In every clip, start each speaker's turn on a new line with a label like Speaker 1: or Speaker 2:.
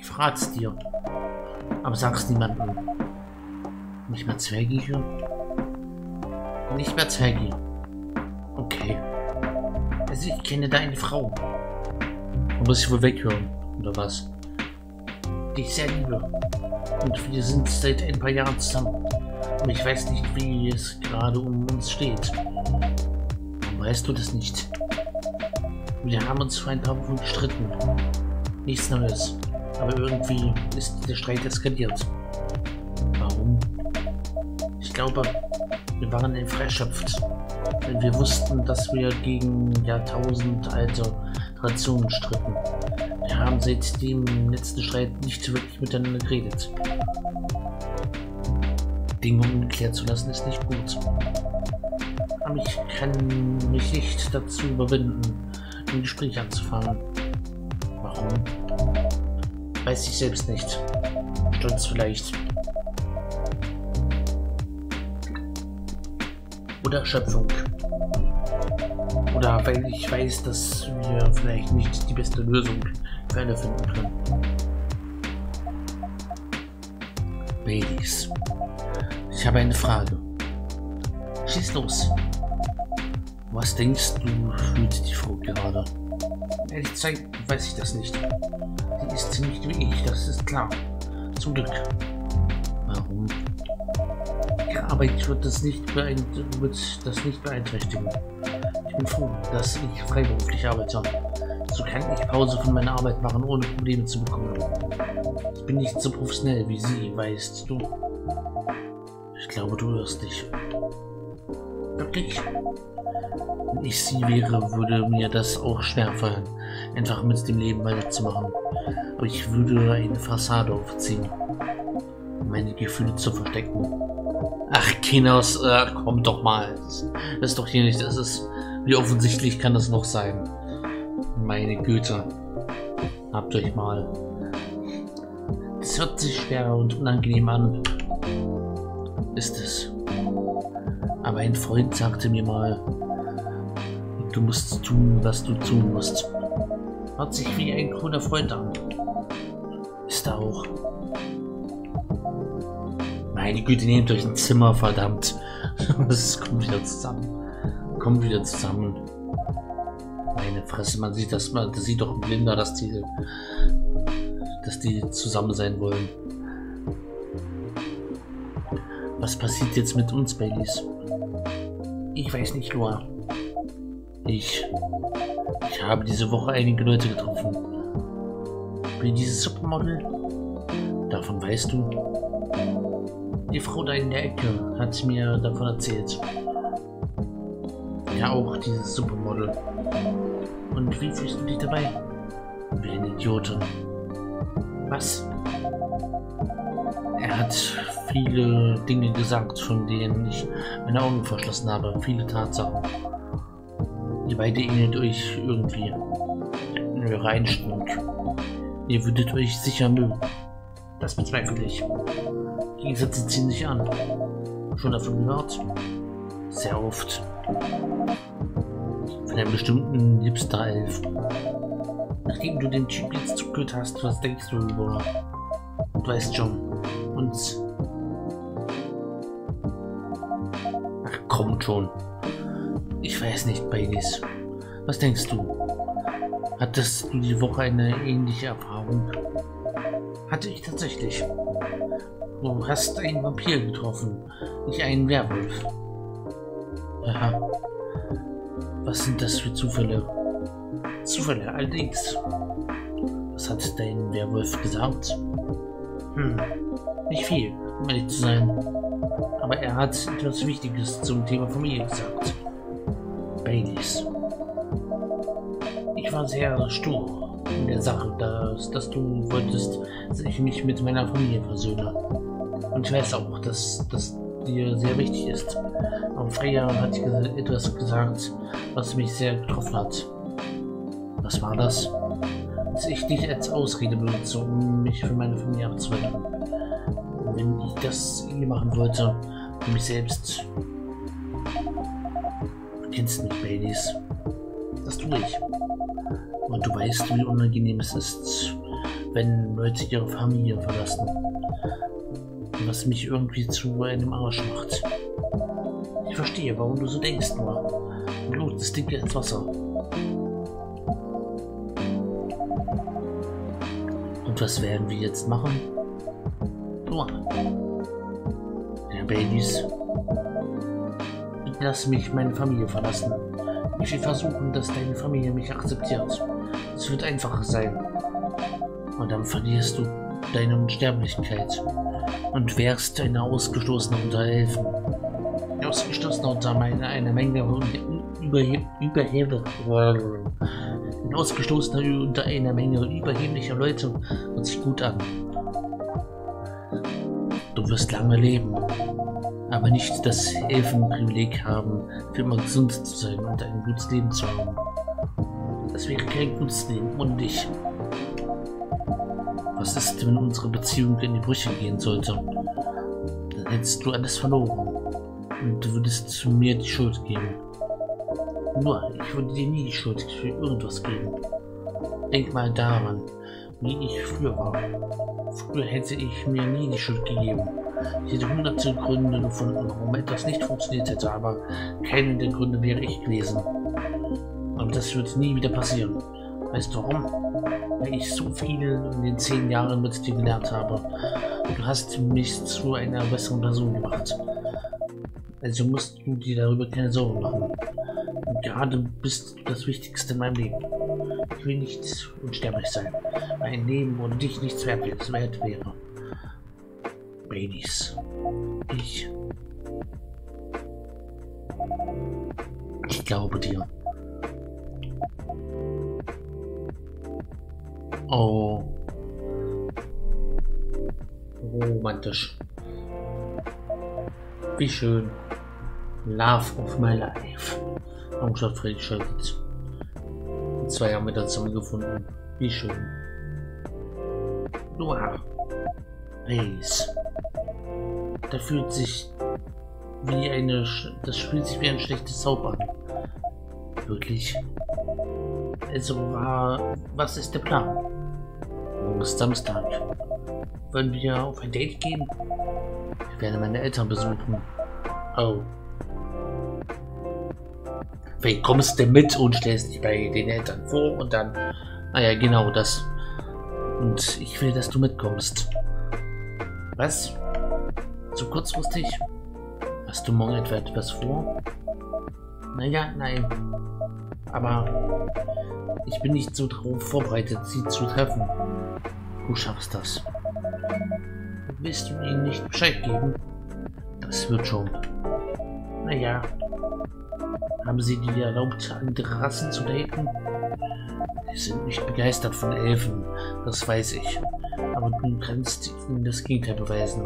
Speaker 1: Ich verrat's dir. Aber sag's niemandem. Nicht mehr Zwergi hier? Nicht mehr Zwergi. Okay. Also ich kenne deine Frau. Du musst sie wohl weghören, oder was? Die ich sehr liebe. Und wir sind seit ein paar Jahren zusammen. Und ich weiß nicht, wie es gerade um uns steht. Warum weißt du das nicht? Wir haben uns vor ein paar Wochen gestritten. Nichts Neues. Aber irgendwie ist der Streit eskaliert. Warum? Ich glaube, wir waren einfach erschöpft. Denn wir wussten, dass wir gegen jahrtausendalte Traditionen stritten. Wir haben seit dem letzten Streit nicht wirklich miteinander geredet. Dinge ungeklärt zu lassen ist nicht gut. Aber ich kann mich nicht dazu überwinden, ein Gespräch anzufangen. Warum? Weiß ich selbst nicht. Stolz vielleicht. Oder Erschöpfung. Oder weil ich weiß, dass wir vielleicht nicht die beste Lösung für alle finden können. Baileys. Ich habe eine Frage. Schieß los. Was denkst du, fühlt die Frau gerade? Ehrlich gesagt, weiß ich das nicht. Sie ist ziemlich wie ich, das ist klar. Zum Glück. Warum? Ihre Arbeit wird das nicht beeinträchtigen. Ich bin froh, dass ich freiberuflich arbeite. So kann ich Pause von meiner Arbeit machen, ohne Probleme zu bekommen. Ich bin nicht so professionell wie sie, weißt du. Ich glaube, du irrst dich. Wirklich? Wenn ich sie wäre, würde mir das auch schwerfallen, einfach mit dem Leben weiterzumachen. Aber ich würde eine Fassade aufziehen, um meine Gefühle zu verstecken. Ach, Kinos, komm doch mal. Das ist doch hier nicht, das ist... Wie offensichtlich kann das noch sein? Meine Güte. Habt euch mal. Das hört sich schwer und unangenehm an. Ist es. Aber ein Freund sagte mir mal, du musst tun, was du tun musst. Hört sich wie ein cooler Freund an. Ist er auch. Meine Güte, nehmt euch ein Zimmer, verdammt. Das kommt wieder zusammen. Kommt wieder zusammen. Meine Fresse, man sieht das mal, das sieht doch ein Blinder, dass die zusammen sein wollen. Was passiert jetzt mit uns, Baileys? Ich weiß nicht, Loa. Ich habe diese Woche einige Leute getroffen. Wie dieses Supermodel? Davon weißt du? Die Frau da in der Ecke hat mir davon erzählt. Ja, auch dieses Supermodel. Und wie fühlst du dich dabei? Wie eine Idiotin. Was? Er hat viele Dinge gesagt, von denen ich meine Augen verschlossen habe. Viele Tatsachen. Ihr beide ähnelt euch irgendwie. In eurer Einstellung. Ihr würdet euch sicher mögen. Das bezweifle ich. Gegensätze ziehen sich an. Schon davon gehört? Sehr oft. Von einem bestimmten Hipster-Elf. Nachdem du den Typ jetzt zugehört hast, was denkst du über? Du weißt schon. Und... Ach, komm schon. Ich weiß nicht, Baileys. Was denkst du? Hattest du die Woche eine ähnliche Erfahrung? Hatte ich tatsächlich. Du hast einen Vampir getroffen, nicht einen Werwolf. Aha. Was sind das für Zufälle? Zufälle, allerdings. Was hat dein Werwolf gesagt? Nicht viel, um ehrlich zu sein. Aber er hat etwas Wichtiges zum Thema Familie gesagt. Baileys. Ich war sehr stur in der Sache, dass du wolltest, dass ich mich mit meiner Familie versöhne. Und ich weiß auch, dass das dir sehr wichtig ist. Aber Freya hat etwas gesagt, was mich sehr getroffen hat. Was war das? Dass ich dich als Ausrede benutze, um mich für meine Familie abzuwenden. Wenn ich das irgendwie machen wollte, für mich selbst. Du kennst mich, Baileys. Das tue ich. Und du weißt, wie unangenehm es ist, wenn Leute ihre Familie verlassen. Was mich irgendwie zu einem Arsch macht. Ich verstehe, warum du so denkst, nur. Blut ist dicker ins Wasser. Und was werden wir jetzt machen? Oh. Ja, Babys. Lass mich meine Familie verlassen. Ich will versuchen, dass deine Familie mich akzeptiert. Es wird einfacher sein. Und dann verlierst du deine Unsterblichkeit und wärst ein Ausgestoßener unter Elfen. Ein Ausgestoßener unter einer Menge ein Ausgestoßener unter einer Menge überheblicher Leute hört sich gut an. Du wirst lange leben, aber nicht das Elfenprivileg haben, für immer gesund zu sein und ein gutes Leben zu haben. Das wäre kein gutes Leben ohne dich. Was ist, wenn unsere Beziehung in die Brüche gehen sollte? Dann hättest du alles verloren und du würdest mir die Schuld geben. Nur, ich würde dir nie die Schuld für irgendwas geben. Denk mal daran, wie ich früher war. Früher hätte ich mir nie die Schuld gegeben. Ich hätte hunderte Gründe gefunden, warum etwas nicht funktioniert hätte, aber keiner der Gründe wäre ich gewesen. Aber das wird nie wieder passieren. Weißt du warum? Weil ich so viel in den 10 Jahren mit dir gelernt habe. Du hast mich zu einer besseren Person gemacht. Also musst du dir darüber keine Sorgen machen. Und gerade bist du das Wichtigste in meinem Leben. Ich will nicht unsterblich sein. Mein Leben ohne dich nichts wert wäre. Babys. Ich glaube dir. Oh. Romantisch. Wie schön. Love of my life. Hauptstadt Friedrichshafen. 2 Jahre mit zusammengefunden. Wie schön. Noah. Ace. Das fühlt sich wie ein schlechtes Zauber an. Wirklich. Also was ist der Plan? Morgen ist Samstag. Wollen wir auf ein Date gehen? Ich werde meine Eltern besuchen. Oh. Wie kommst du mit und stellst dich bei den Eltern vor und dann... Naja, genau das. Und ich will, dass du mitkommst. Was? Zu kurzfristig? Hast du morgen etwas vor? Naja, nein. Aber ich bin nicht so darauf vorbereitet, sie zu treffen. Du schaffst das. Willst du ihnen nicht Bescheid geben? Das wird schon. Naja. Haben sie dir erlaubt, andere Rassen zu daten? Sie sind nicht begeistert von Elfen, das weiß ich. Aber du kannst ihnen das Gegenteil beweisen.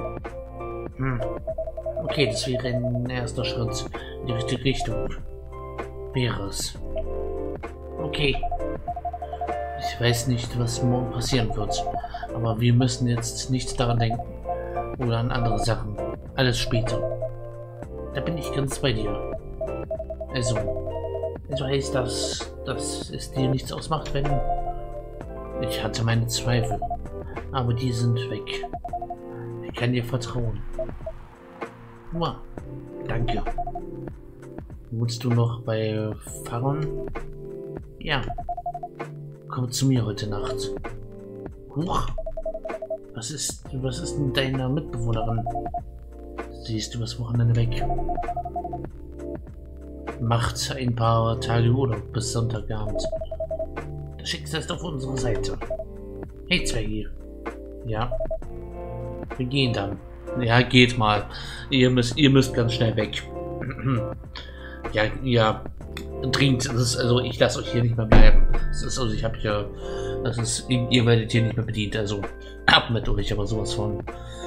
Speaker 1: Okay, das wäre ein erster Schritt in die richtige Richtung. Wäre es. Okay. Ich weiß nicht, was morgen passieren wird, aber wir müssen jetzt nicht daran denken. Oder an andere Sachen. Alles später. Da bin ich ganz bei dir. Also heißt das, dass es dir nichts ausmacht, wenn... Ich hatte meine Zweifel, aber die sind weg. Ich kann dir vertrauen. Mua, danke. Wohnst du noch bei Farron? Ja. Komm zu mir heute Nacht. Huch. Was ist mit deiner Mitbewohnerin? Sie ist übers Wochenende weg. Macht ein paar Tage Urlaub bis Sonntagabend. Das Schicksal ist auf unserer Seite. Hey Zwergi. Ja. Wir gehen dann. Ja, geht mal. Ihr müsst ganz schnell weg. Ja, dringend. Also ich lasse euch hier nicht mehr bleiben. Ich habe hier. Ihr werdet hier nicht mehr bedient. Also ab mit euch, aber sowas von.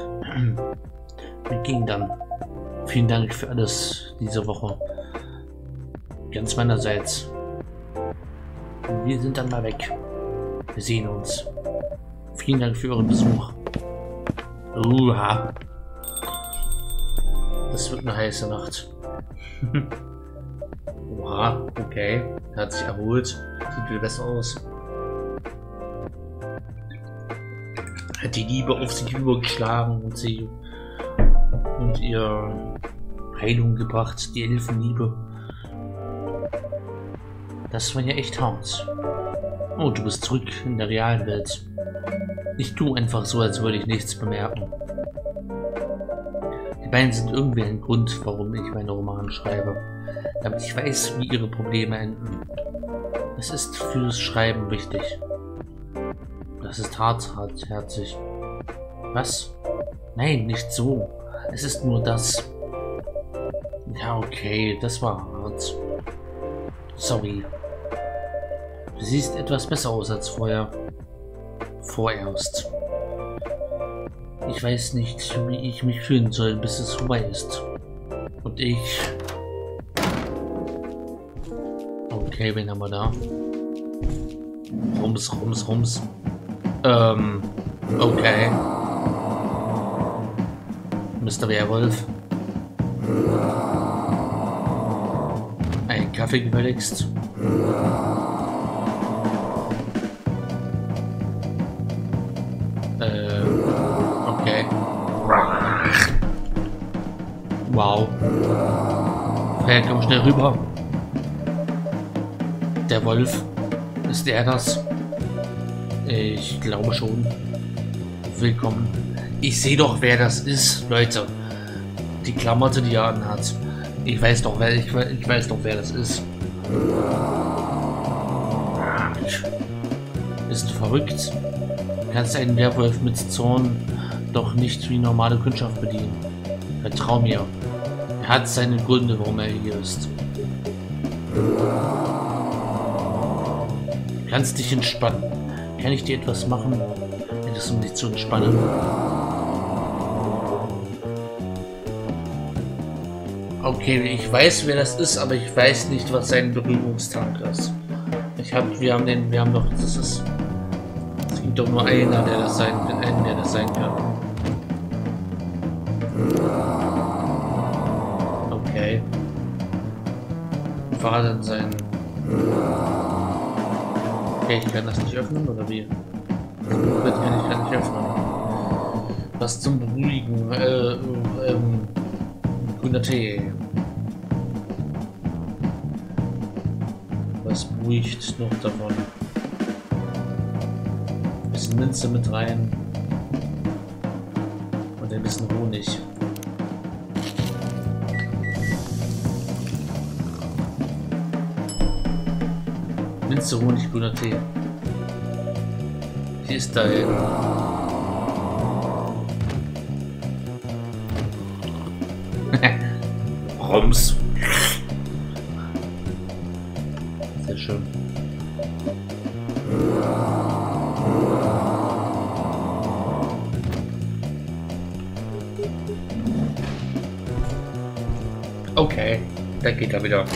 Speaker 1: Wir gehen dann. Vielen Dank für alles diese Woche. Ganz meinerseits. Wir sind dann mal weg. Wir sehen uns. Vielen Dank für euren Besuch. Das wird eine heiße Nacht. Oha, okay. Er hat sich erholt. Sieht wieder besser aus. hat die Liebe auf sich übergeschlagen und sie und ihr Heilung gebracht, die Elfenliebe. Das war ja echt hart. Oh, du bist zurück in der realen Welt. Ich tue einfach so, als würde ich nichts bemerken. Die beiden sind irgendwie ein Grund, warum ich meine Romane schreibe, damit ich weiß, wie ihre Probleme enden. Es ist fürs Schreiben wichtig. Das ist hartherzig. Was? Nein, nicht so. Es ist nur das. Ja, okay, das war hart. Sorry. Du siehst etwas besser aus als vorher. Vorerst. Ich weiß nicht, wie ich mich fühlen soll, bis es vorbei ist. Und ich... Okay, wen haben wir da? Rums. Okay. Mr. Werwolf. Ein Kaffee gefälligst. Okay. Wow. Ja, komm schnell rüber. Der Wolf. Ist er das? Ich glaube schon. Willkommen. Ich sehe doch, wer das ist, Leute. Die Klamotte, die er anhat. Ich weiß doch, wer das ist. Bist du verrückt? Du kannst einen Werwolf mit Zorn doch nicht wie normale Kundschaft bedienen. Vertrau mir. Er hat seine Gründe, warum er hier ist. Du kannst dich entspannen. Kann ich dir etwas machen, um dich zu entspannen? Okay, ich weiß, wer das ist, aber ich weiß nicht, was sein Berührungstank ist. Es gibt doch nur einer, der das sein kann. Okay. War denn sein... Okay, ich kann das nicht öffnen, oder wie? Das Buch kann ich nicht öffnen. Was zum Beruhigen, grüner Tee. Was beruhigt noch davon? Ein bisschen Minze mit rein. Und ein bisschen Honig. Minze, Honig, grüner Tee. Hier ist da Rums. Sehr schön. Okay, da geht er wieder.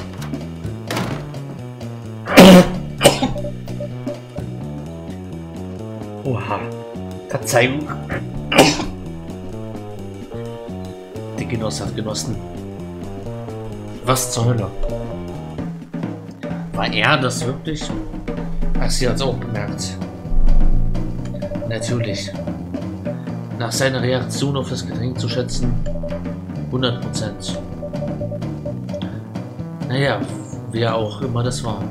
Speaker 1: Oha, Verzeihung. Die Genosse hat genossen. Was zur Hölle? War er das wirklich? Ach, sie hat es auch bemerkt. Natürlich. Nach seiner Reaktion auf das Getränk zu schätzen, 100%. Naja, wer auch immer das war.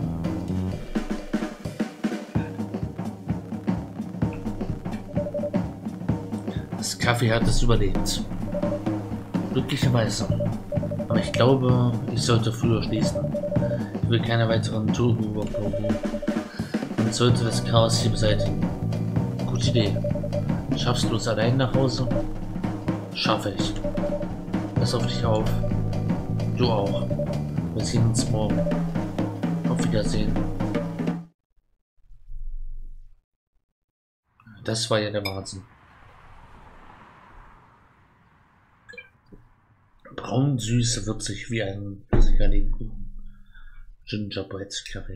Speaker 1: Das Kaffee hat es überlebt. Glücklicherweise. Aber ich glaube, ich sollte früher schließen. Ich will keine weiteren Touren überbrücken. Und sollte das Chaos hier beseitigen. Gute Idee. Schaffst du es allein nach Hause? Schaffe ich. Pass auf dich auf. Du auch. Wir sehen uns morgen. Auf Wiedersehen. Das war ja der Wahnsinn. Braun, süß, würzig wie ein Lebkuchen. Gingerbread Kaffee.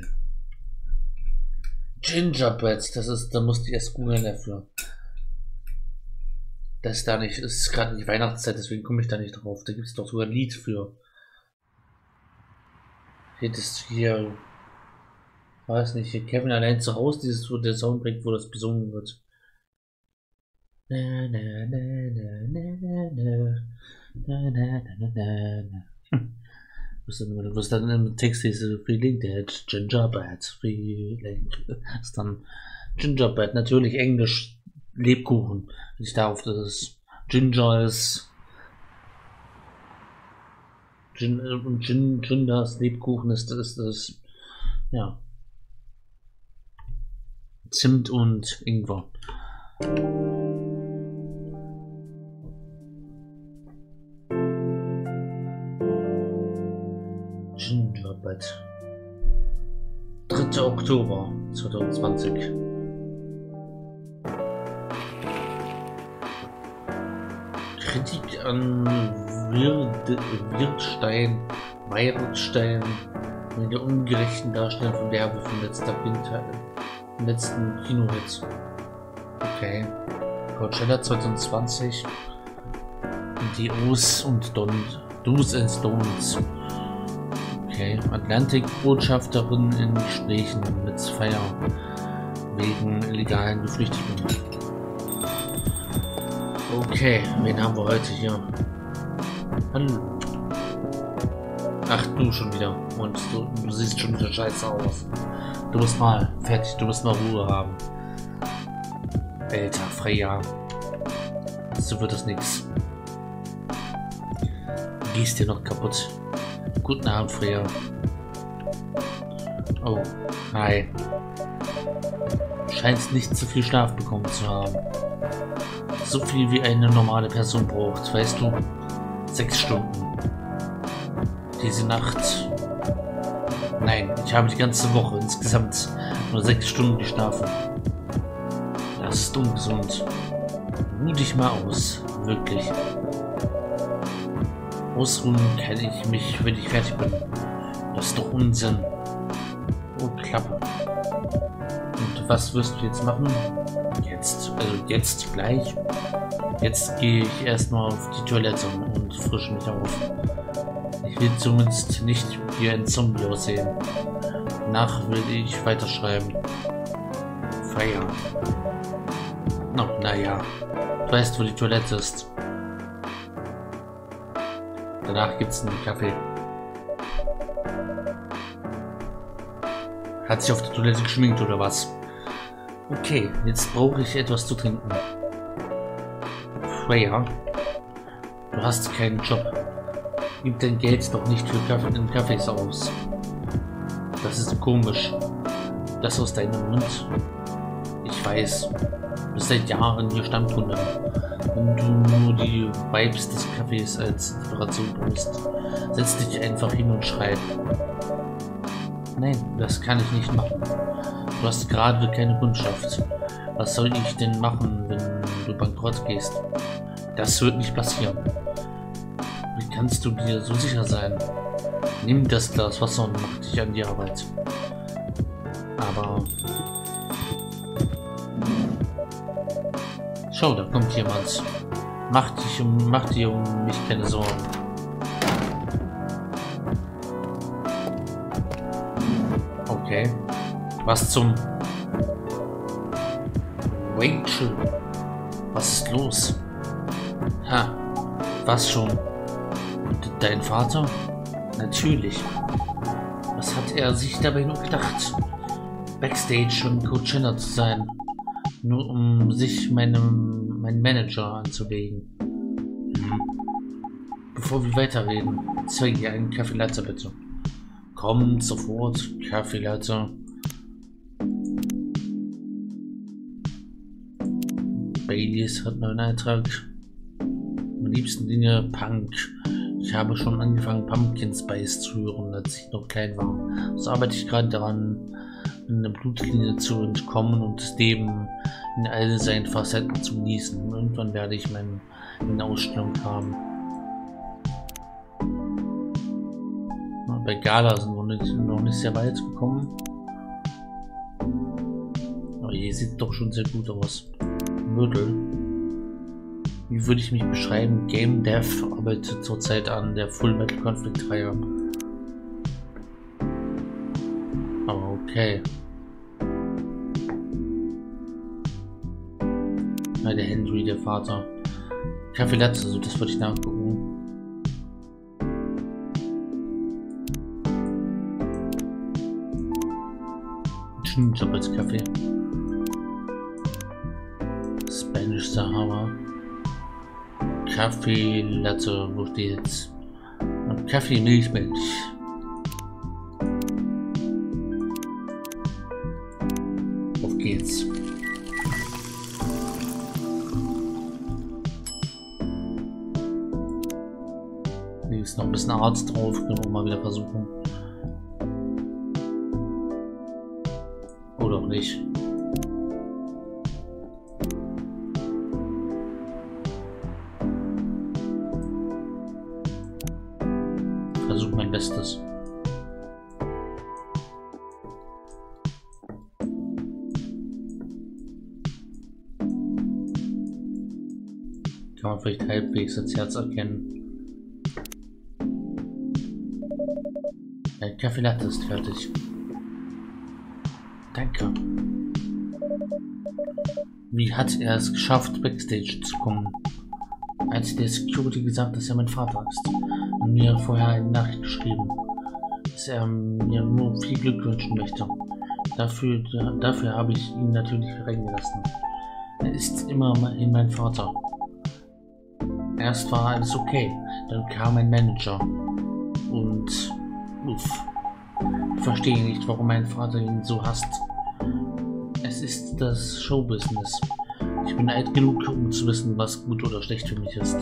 Speaker 1: Gingerbread, da musste ich erst googeln dafür. Das da nicht, es ist gerade die Weihnachtszeit, deswegen komme ich da nicht drauf. Da gibt es doch sogar ein Lied für. Hier, weiß nicht, hier Kevin allein zu Hause, dieses, wo der Sound bringt, wo das besungen wird. Na, na, na, na, na, na, na, na, na, na, na. Was dann im Text diese Feeling that Gingerbread Feeling ist dann Gingerbread, natürlich Englisch Lebkuchen. Wenn ich darauf, dass es Ginger ist. Gingers Lebkuchen ist das, ja, Zimt und Ingwer. Gingerbread. 3. Oktober 2020. Kritik an Wirtstein, wegen der ungerechten Darstellung von Werbefilm im letzten Kinohit. Okay. Coachella 2020. Die Do's und Don'ts. Okay. Atlantik-Botschafterin in Gesprächen mit Feier wegen illegalen Geflüchteten. Okay, wen haben wir heute hier? Hallo. Ach, du schon wieder. Und du siehst schon wieder scheiße aus. Du musst mal fertig, du musst mal Ruhe haben. Alter, Freya. So wird das nix. Du gehst dir noch kaputt. Guten Abend, Freya. Oh, hi. Du scheinst nicht zu viel Schlaf bekommen zu haben. So viel wie eine normale Person braucht, weißt du? 6 Stunden. Diese Nacht. Nein, ich habe die ganze Woche insgesamt nur 6 Stunden geschlafen. Das ist ungesund. Ruh dich mal aus. Wirklich. Ausruhen kann ich mich, wenn ich fertig bin. Das ist doch Unsinn. Oh, Klappe. Und was wirst du jetzt machen? Jetzt gleich. Jetzt gehe ich erstmal auf die Toilette und frische mich auf. Ich will zumindest nicht wie ein Zombie aussehen. Danach will ich weiterschreiben. Feier. Oh, naja. Du weißt, wo die Toilette ist. Danach gibt's einen Kaffee. Hat sich auf der Toilette geschminkt oder was? Okay, jetzt brauche ich etwas zu trinken. Freya, du hast keinen Job. Gib dein Geld doch nicht für Kaffees aus. Das ist komisch. Das aus deinem Mund. Ich weiß, du bist seit Jahren hier Stammkunde. Wenn du nur die Vibes des Kaffees als Inspiration brauchst, setz dich einfach hin und schreib. Nein, das kann ich nicht machen. Du hast gerade keine Kundschaft. Was soll ich denn machen, wenn du bankrott gehst? Das wird nicht passieren. Wie kannst du dir so sicher sein? Nimm das Glas Wasser und mach dich an die Arbeit. Aber... Schau, da kommt jemand. Mach dir um mich keine Sorgen. Okay. Was zum... Rachel. Was ist los? Ha. Was schon? Dein Vater? Natürlich. Was hat er sich dabei nur gedacht? Backstage und Coachella zu sein. Nur um sich meinen Manager anzulegen. Bevor wir weiterreden, zeige dir einen Kaffee Latte bitte. Komm sofort, Kaffee Latte. Baileys hat neuen Eintrag. Am liebsten Dinge Punk. Ich habe schon angefangen, Pumpkin Spice zu hören, als ich noch klein war. So arbeite ich gerade daran, in der Blutlinie zu entkommen und das Leben in all seinen Facetten zu genießen. Irgendwann werde ich meine Ausstellung haben. Bei Gala sind wir noch nicht sehr weit gekommen. Aber hier sieht doch schon sehr gut aus. Mörtel. Wie würde ich mich beschreiben? Game Dev arbeitet zurzeit an der Full Metal Conflict Reihe. Aber okay. Der Henry, der Vater. Kaffee Latte, so das wollte ich nachgucken. Schnitzelplatz Kaffee. Spanish Sahara. Kaffee Latte, wo steht jetzt? Und Kaffee Milch. Auf geht's. Hier ist noch ein bisschen Arzt drauf, können wir mal wieder versuchen. Oder auch nicht. Ich versuche mein Bestes. Kann man vielleicht halbwegs das Herz erkennen. Der Kaffee Latte ist fertig. Danke. Wie hat er es geschafft, Backstage zu kommen? Als der Security gesagt, dass er mein Vater ist und mir vorher eine Nachricht geschrieben, dass er mir nur viel Glück wünschen möchte. Dafür habe ich ihn natürlich reingelassen. Er ist immerhin mein Vater. Erst war alles okay, dann kam ein Manager und ich verstehe nicht, warum mein Vater ihn so hasst. Es ist das Showbusiness. Ich bin alt genug, um zu wissen, was gut oder schlecht für mich ist.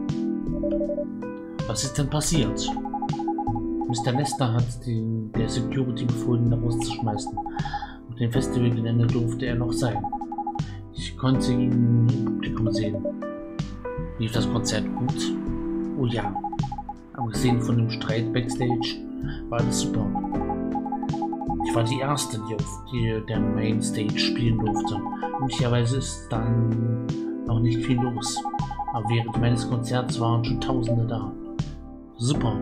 Speaker 1: Was ist denn passiert? Mr. Lester hat der Security befohlen, ihn rauszuschmeißen. Auf dem Festivalgelände durfte er noch sein. Ich konnte ihn im Publikum sehen. Lief das Konzert gut? Oh ja. Abgesehen von dem Streit Backstage war alles super. Ich war die Erste, die auf der Mainstage spielen durfte. Möglicherweise ist dann noch nicht viel los. Aber während meines Konzerts waren schon Tausende da. Super.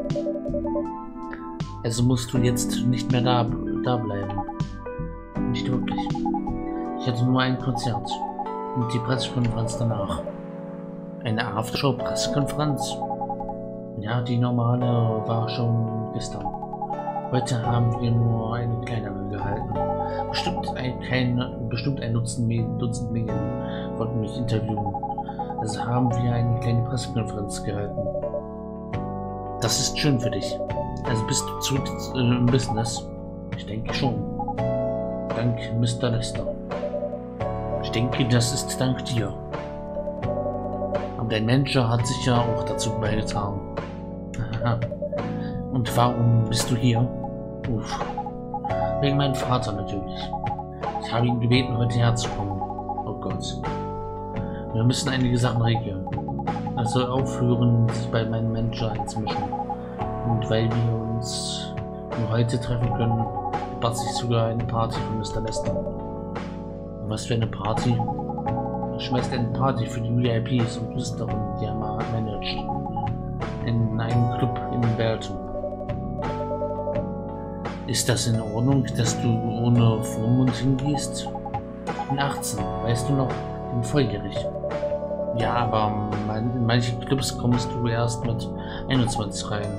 Speaker 1: Also musst du jetzt nicht mehr da bleiben. Nicht wirklich. Ich hatte nur ein Konzert. Und die Pressekonferenz danach. Eine Aftershow-Pressekonferenz? Ja, die normale war schon gestern. Heute haben wir nur eine kleinere gehalten. Bestimmt ein Dutzend Medien wollten mich interviewen. Also haben wir eine kleine Pressekonferenz gehalten. Das ist schön für dich. Also bist du zurück im Business? Ich denke schon. Dank Mr. Lester. Ich denke, das ist dank dir. Aber dein Manager hat sicher auch dazu beigetragen. Und warum bist du hier? Uff. Wegen meinem Vater natürlich. Ich habe ihn gebeten, heute herzukommen. Oh Gott. Wir müssen einige Sachen regeln. Er soll aufhören, sich bei meinem Manager einzumischen. Und weil wir uns nur heute treffen können, bat sich sogar eine Party von Mr. Lester. Und was für eine Party? Er schmeißt eine Party für die VIPs und Künstlerinnen, die er managt. In einem Club in Belton. Ist das in Ordnung, dass du ohne Vormund hingehst? Ich bin 18, weißt du noch? Ich bin volljährig. Ja, aber in manchen Clubs kommst du erst mit 21 rein.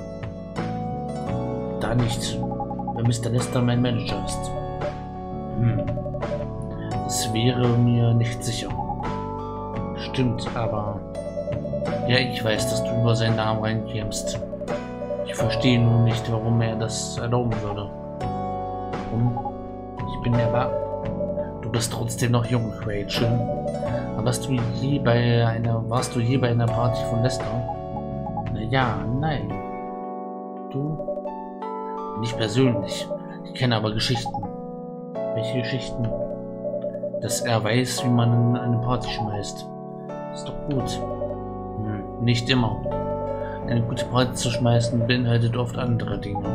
Speaker 1: Da nicht, wenn Mr. Lester mein Manager ist. Es wäre mir nicht sicher. Stimmt, aber... Ja, ich weiß, dass du über seinen Namen reinkämst. Ich verstehe nur nicht, warum er das erlauben würde. Warum? Ich bin ja... Du bist trotzdem noch jung, Rachel. Aber warst du je bei einer Party von Lester? Ja, nein. Du? Nicht persönlich. Ich kenne aber Geschichten. Welche Geschichten? Dass er weiß, wie man eine Party schmeißt. Ist doch gut. Nicht immer. Eine gute Party zu schmeißen beinhaltet oft andere Dinge.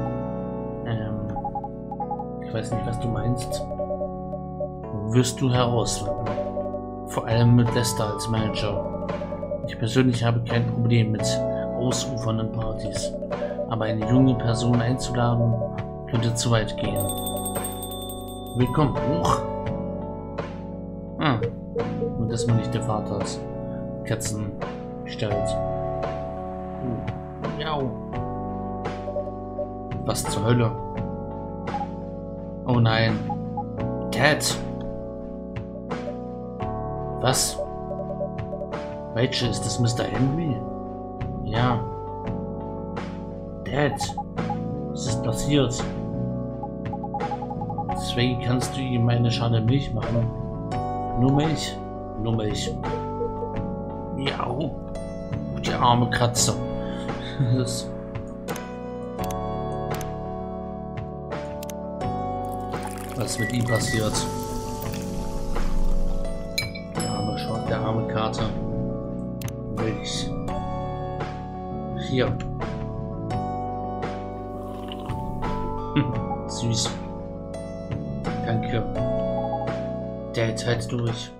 Speaker 1: Ich weiß nicht, was du meinst. Wirst du herausfinden. Vor allem mit Lester als Manager. Ich persönlich habe kein Problem mit ausufernden Partys. Aber eine junge Person einzuladen, könnte zu weit gehen. Willkommen hoch. dass man nicht der Vater ist. Katzen stellt. Miau. Was zur Hölle? Oh nein. Dad. Was? Welche ist das, Mr. Henry? Ja. Dad. Was ist passiert? Deswegen kannst du ihm eine Schale Milch machen. Nur Milch. Nur Milch. Miau. Die arme Katze. Was mit ihm passiert? Der arme Kater. Milch. Hier. Süß. Danke. Dad, halt durch.